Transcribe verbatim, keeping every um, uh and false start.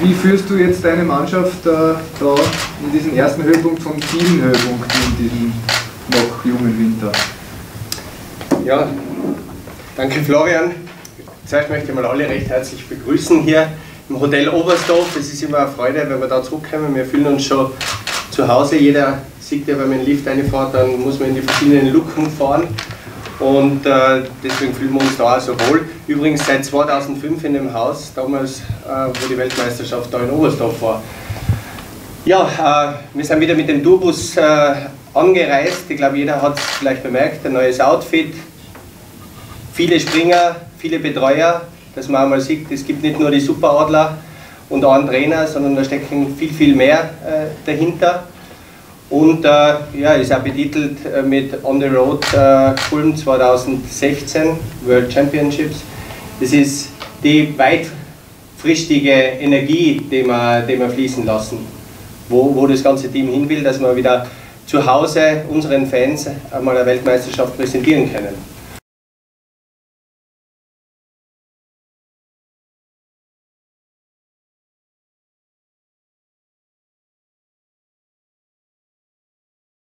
Wie führst du jetzt deine Mannschaft äh, da in diesen ersten Höhepunkt von vielen Höhepunkten in diesem noch jungen Winter? Ja, danke Florian. Zuerst möchte ich mal alle recht herzlich begrüßen hier im Hotel Oberstdorf. Es ist immer eine Freude, wenn wir da zurückkommen. Wir fühlen uns schon zu Hause. Jeder sieht ja, wenn man in den Lift reinfährt, dann muss man in die verschiedenen Luken fahren. Und äh, deswegen fühlen wir uns da auch so wohl. Übrigens seit zweitausendfünf in dem Haus, damals, äh, wo die Weltmeisterschaft da in Oberstdorf war. Ja, äh, wir sind wieder mit dem Tourbus äh, angereist. Ich glaube, jeder hat es vielleicht bemerkt, ein neues Outfit, viele Springer, viele Betreuer, dass man einmal sieht, es gibt nicht nur die Superadler und einen Trainer, sondern da stecken viel, viel mehr äh, dahinter. Und äh, ja, ist auch betitelt äh, mit On the Road äh, Kulm zweitausendsechzehn World Championships. Das ist die weitfristige Energie, die wir, die wir fließen lassen, wo, wo das ganze Team hin will, dass wir wieder zu Hause unseren Fans einmal eine Weltmeisterschaft präsentieren können.